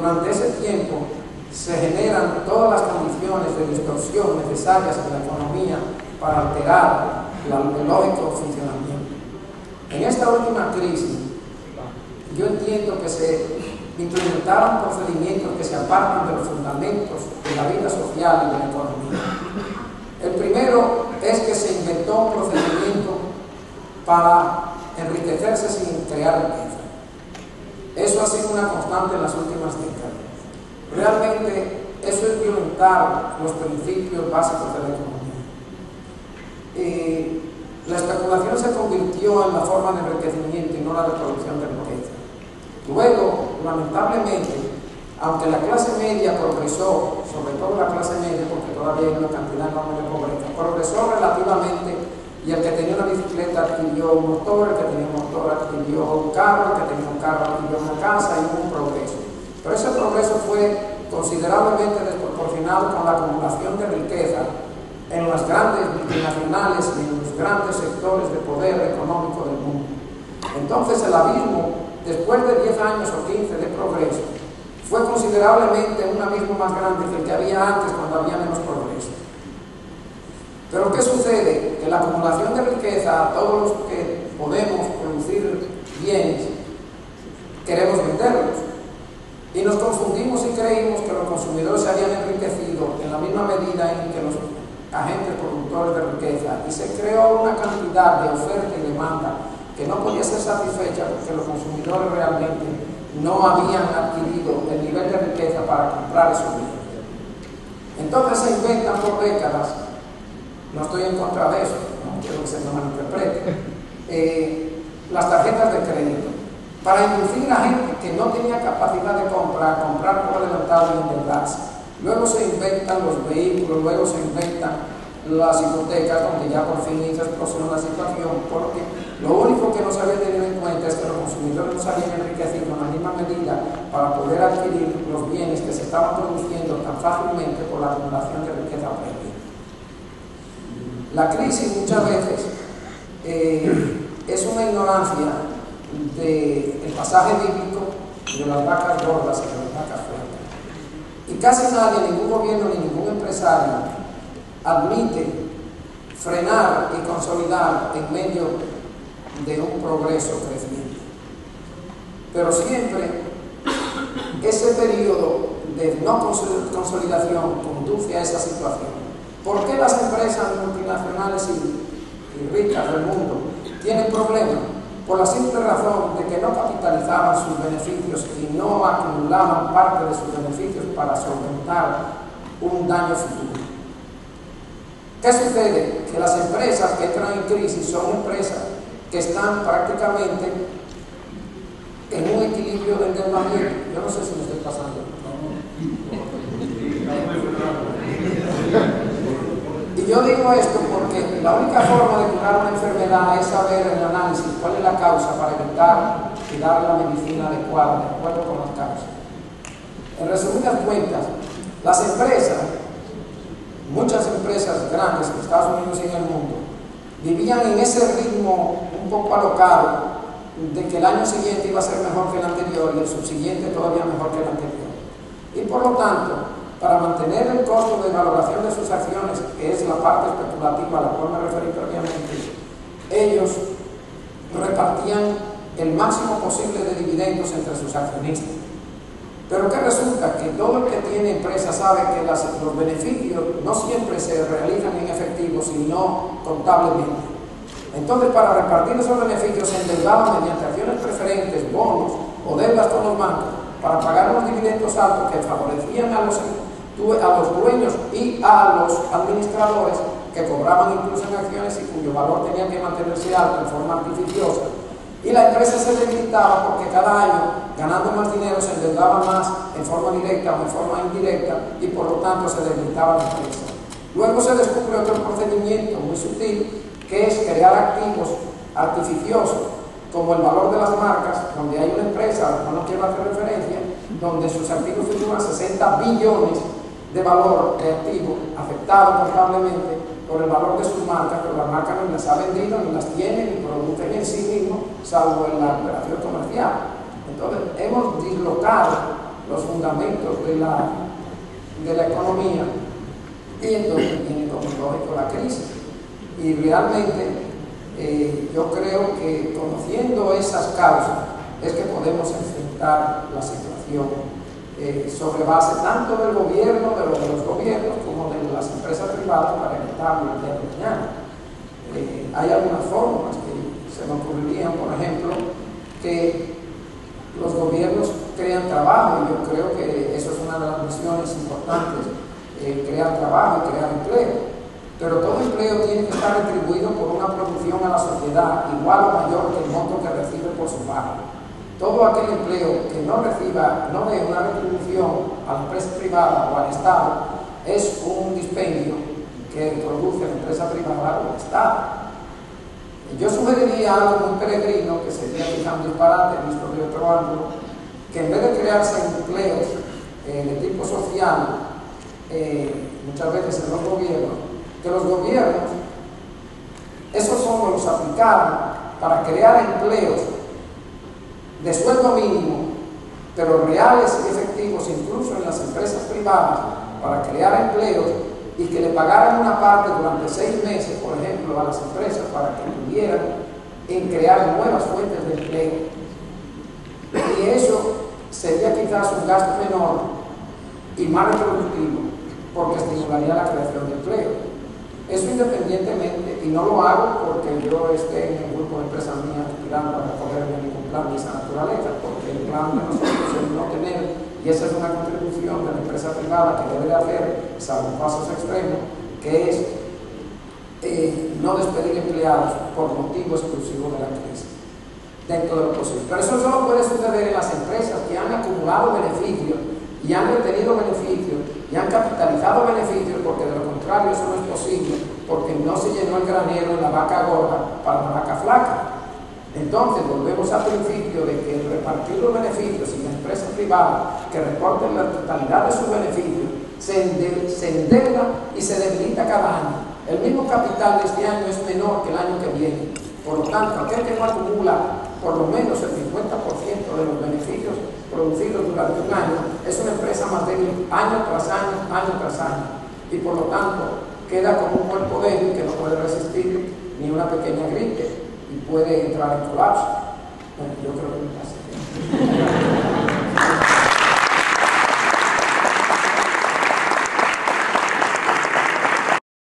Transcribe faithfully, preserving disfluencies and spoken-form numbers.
durante ese tiempo se generan todas las condiciones de distorsión necesarias en la economía para alterar la, el lógico funcionamiento. En esta última crisis, yo entiendo que se implementaron procedimientos que se apartan de los fundamentos de la vida social y de la economía. El primero es que se inventó un procedimiento para enriquecerse sin crear riqueza. Eso ha sido una constante en las últimas décadas. Realmente eso es violentar los principios básicos de la economía. Eh, la especulación se convirtió en la forma de enriquecimiento y no la de producción de riqueza. Luego, lamentablemente, aunque la clase media progresó, sobre todo la clase media, porque todavía hay una cantidad enorme de pobreza, progresó relativamente, y el que tenía una bicicleta adquirió un motor, el que tenía un motor adquirió un carro, el que tenía un carro adquirió una casa, y hubo un progreso. Pero ese progreso fue considerablemente desproporcionado con la acumulación de riqueza en las grandes multinacionales y en los grandes sectores de poder económico del mundo. Entonces el abismo, después de diez años o quince de progreso, fue considerablemente un abismo más grande que el que había antes cuando había menos progreso. Pero ¿qué sucede? Que la acumulación de riqueza, a todos los que podemos producir bienes, queremos venderlos. Y nos confundimos y creímos que los consumidores se habían enriquecido en la misma medida en que los agentes productores de riqueza, y se creó una cantidad de oferta y demanda que no podía ser satisfecha porque los consumidores realmente no habían adquirido el nivel de riqueza para comprar esos bienes. Entonces se inventan por décadas, no estoy en contra de eso, no quiero que se me malinterprete, eh, las tarjetas de crédito, para inducir a gente que no tenía capacidad de comprar, comprar por adelantado y endeudarse. Luego se inventan los vehículos, luego se inventan las hipotecas, donde ya por fin hizo explosión la situación, porque lo único que no se había tenido en cuenta es que los consumidores no se habían enriquecido en la misma medida para poder adquirir los bienes que se estaban produciendo tan fácilmente por la acumulación de riqueza previa. La crisis muchas veces eh, es una ignorancia del pasaje bíblico de las vacas gordas y de las vacas flacas. Y casi nadie, ningún gobierno ni ningún empresario admite frenar y consolidar en medio de un progreso creciente. Pero siempre ese periodo de no consolidación conduce a esa situación. ¿Por qué las empresas multinacionales y, y ricas del mundo tienen problemas? Por la simple razón de que no capitalizaban sus beneficios y no acumulaban parte de sus beneficios para solventar un daño futuro. ¿Qué sucede? Que las empresas que entran en crisis son empresas que están prácticamente en un equilibrio de endeudamiento. Yo no sé si me estoy pasando. Y yo digo esto porque la única forma de curar una enfermedad es saber en el análisis cuál es la causa para evitar y dar la medicina adecuada de acuerdo con las causas. En resumidas cuentas, las empresas, muchas empresas grandes en Estados Unidos y en el mundo, vivían en ese ritmo un poco alocado de que el año siguiente iba a ser mejor que el anterior y el subsiguiente todavía mejor que el anterior. Y por lo tanto, para mantener el costo de valoración de sus acciones, que es la parte especulativa a la cual me referí previamente, ellos repartían el máximo posible de dividendos entre sus accionistas. Pero ¿qué resulta? Que todo el que tiene empresa sabe que las, los beneficios no siempre se realizan en efectivo, sino contablemente. Entonces, para repartir esos beneficios se endeudaban mediante acciones preferentes, bonos o deudas con los bancos para pagar unos dividendos altos que favorecían a los, a los dueños y a los administradores, que cobraban incluso en acciones y cuyo valor tenía que mantenerse alto en forma artificiosa. Y la empresa se debilitaba porque cada año, ganando más dinero, se endeudaba más en forma directa o en forma indirecta, y por lo tanto se debilitaba la empresa. Luego se descubre otro procedimiento muy sutil, que es crear activos artificiosos, como el valor de las marcas, donde hay una empresa, no quiero hacer referencia, donde sus activos figuran sesenta billones de valor de activos afectados contablemente por el valor de sus marcas, pero las marcas no las ha vendido, ni las tiene, ni producen en sí mismos, salvo en la operación comercial. Entonces, hemos dislocado los fundamentos de la, de la economía, y entonces viene como lógico la crisis. Y realmente eh, yo creo que conociendo esas causas es que podemos enfrentar la situación eh, sobre base tanto del gobierno, de los, de los gobiernos, como de las empresas privadas para evitarlo el día de mañana. Eh, hay algunas fórmulas que se me ocurrirían, por ejemplo, que los gobiernos crean trabajo, y yo creo que eso es una de las misiones importantes, eh, crear trabajo y crear empleo. Pero todo empleo tiene que estar retribuido por una producción a la sociedad igual o mayor que el monto que recibe por su pago. Todo aquel empleo que no reciba, no dé una retribución a la empresa privada o al Estado, es un dispendio que produce la empresa privada o el Estado. Yo sugeriría algo muy peregrino, que sería quizá un disparate visto de otro ángulo, que en vez de crearse empleos eh, de tipo social, eh, muchas veces en los gobiernos, que los gobiernos esos fondos los aplicaran para crear empleos de sueldo mínimo, pero reales y efectivos, incluso en las empresas privadas, para crear empleos, y que le pagaran una parte durante seis meses, por ejemplo, a las empresas para que pudieran en crear nuevas fuentes de empleo. Y eso sería quizás un gasto menor y más reproductivo, porque estimularía la creación de empleo. Eso independientemente, y no lo hago porque yo esté en el grupo de empresas mías aspirando a recogerme ningún plan de esa naturaleza, porque el plan de nosotros es no tener, y esa es una contribución de la empresa privada que debe de hacer, salvo pasos extremos, que es eh, no despedir empleados por motivo exclusivo de la crisis, dentro de lo posible. Pero eso solo puede suceder en las empresas que han acumulado beneficios y han retenido beneficios y han capitalizado beneficios, porque de lo contrario eso no es posible, porque no se llenó el granero en la vaca gorda para la vaca flaca. Entonces volvemos al principio de que el repartir los beneficios y la empresa privada que reporten la totalidad de sus beneficios se, ende se endeuda y se debilita cada año. El mismo capital de este año es menor que el año que viene. Por lo tanto, aquel que no acumula por lo menos el cincuenta por ciento de los beneficios producidos durante un año es una empresa más débil año tras año, año tras año, y por lo tanto queda como un cuerpo débil que no puede resistir ni una pequeña gripe y puede entrar en colapso. Bueno, yo creo que me pasa.